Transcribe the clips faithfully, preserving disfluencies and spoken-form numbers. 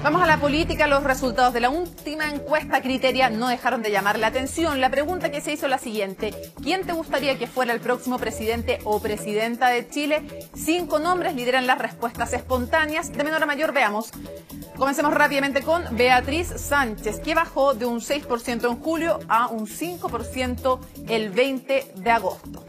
Vamos a la política. Los resultados de la última encuesta Criteria no dejaron de llamar la atención. La pregunta que se hizo es la siguiente: ¿quién te gustaría que fuera el próximo presidente o presidenta de Chile? Cinco nombres lideran las respuestas espontáneas. De menor a mayor, veamos. Comencemos rápidamente con Beatriz Sánchez, que bajó de un seis por ciento en julio a un cinco por ciento el veinte de agosto.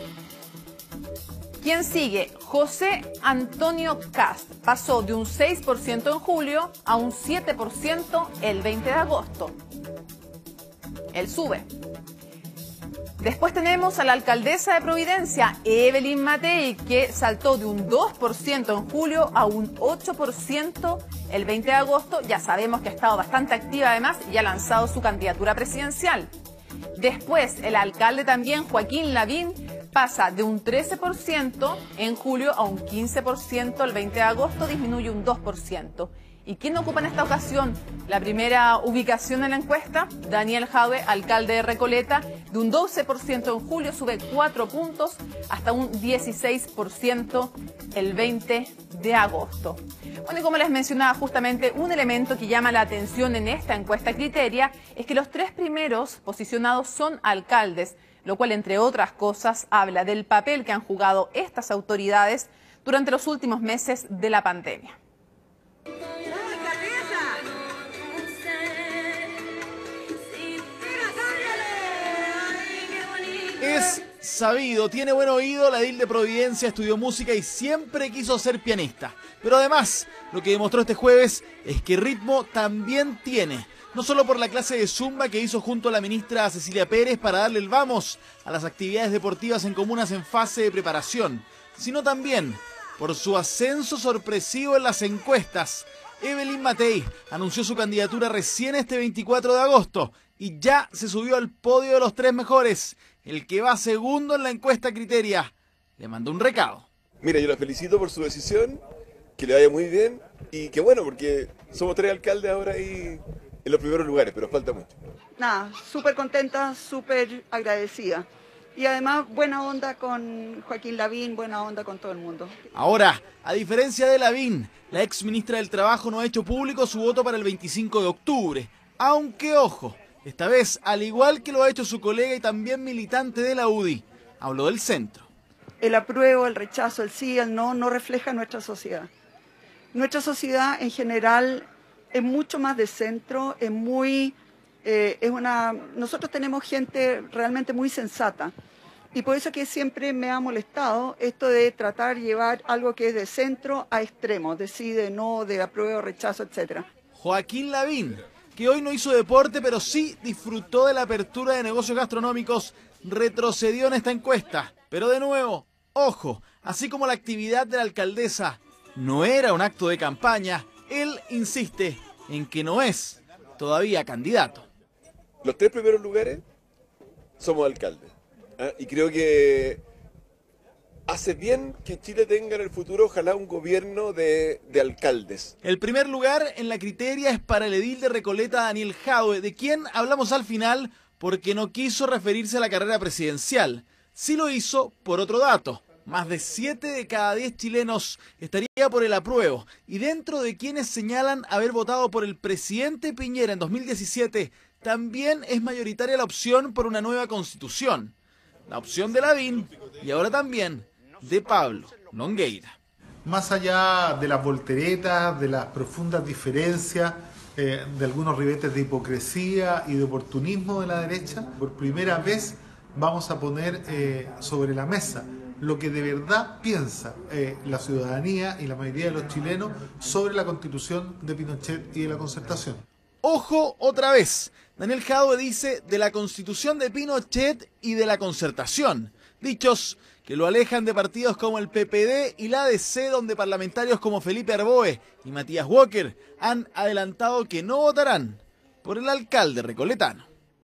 ¿Quién sigue? José Antonio Kast pasó de un seis por ciento en julio a un siete por ciento el veinte de agosto. Él sube. Después tenemos a la alcaldesa de Providencia, Evelyn Matei, que saltó de un dos por ciento en julio a un ocho por ciento el veinte de agosto. Ya sabemos que ha estado bastante activa además y ha lanzado su candidatura presidencial. Después, el alcalde también, Joaquín Lavín, pasa de un trece por ciento en julio a un quince por ciento el veinte de agosto, disminuye un dos por ciento. ¿Y quién ocupa en esta ocasión la primera ubicación en la encuesta? Daniel Jadwe, alcalde de Recoleta, de un doce por ciento en julio, sube cuatro puntos hasta un dieciséis por ciento el veinte de agosto. Bueno, y como les mencionaba justamente, un elemento que llama la atención en esta encuesta Criteria es que los tres primeros posicionados son alcaldes, lo cual, entre otras cosas, habla del papel que han jugado estas autoridades durante los últimos meses de la pandemia. Es sabido, tiene buen oído, la edil de Providencia estudió música y siempre quiso ser pianista. Pero además, lo que demostró este jueves es que ritmo también tiene. No solo por la clase de zumba que hizo junto a la ministra Cecilia Pérez para darle el vamos a las actividades deportivas en comunas en fase de preparación, sino también por su ascenso sorpresivo en las encuestas. Evelyn Matei anunció su candidatura recién este veinticuatro de agosto y ya se subió al podio de los tres mejores. El que va segundo en la encuesta Criteria le mandó un recado. Mira, yo la felicito por su decisión, que le vaya muy bien y que bueno, porque somos tres alcaldes ahora ahí en los primeros lugares, pero falta mucho. Nada, súper contenta, súper agradecida. Y además buena onda con Joaquín Lavín, buena onda con todo el mundo. Ahora, a diferencia de Lavín, la ex ministra del Trabajo no ha hecho público su voto para el veinticinco de octubre. Aunque, ojo, esta vez, al igual que lo ha hecho su colega y también militante de la U D I, habló del centro. El apruebo, el rechazo, el sí, el no, no refleja nuestra sociedad. Nuestra sociedad en general es mucho más de centro, es muy, eh, es una, nosotros tenemos gente realmente muy sensata. Y por eso que siempre me ha molestado esto de tratar de llevar algo que es de centro a extremo, de sí, de no, de apruebo, rechazo, etcétera. Joaquín Lavín, que hoy no hizo deporte, pero sí disfrutó de la apertura de negocios gastronómicos, retrocedió en esta encuesta. Pero de nuevo, ojo, así como la actividad de la alcaldesa no era un acto de campaña, él insiste en que no es todavía candidato. Los tres primeros lugares somos alcaldes, ¿eh? Y creo que hace bien que Chile tenga en el futuro, ojalá, un gobierno de, de alcaldes. El primer lugar en la Criteria es para el edil de Recoleta, Daniel Jadwe, de quien hablamos al final porque no quiso referirse a la carrera presidencial. Sí lo hizo por otro dato. Más de siete de cada diez chilenos estaría por el apruebo. Y dentro de quienes señalan haber votado por el presidente Piñera en dos mil diecisiete, también es mayoritaria la opción por una nueva constitución. La opción de Lavín y ahora también de Pablo Longueira. Más allá de las volteretas, de las profundas diferencias, eh, de algunos ribetes de hipocresía y de oportunismo de la derecha, por primera vez vamos a poner eh, sobre la mesa lo que de verdad piensa eh, la ciudadanía y la mayoría de los chilenos sobre la Constitución de Pinochet y de la Concertación. Ojo otra vez, Daniel Jadwe dice de la Constitución de Pinochet y de la Concertación, dichos que lo alejan de partidos como el P P D y la A D C, donde parlamentarios como Felipe Arboe y Matías Walker han adelantado que no votarán por el alcalde recoletano.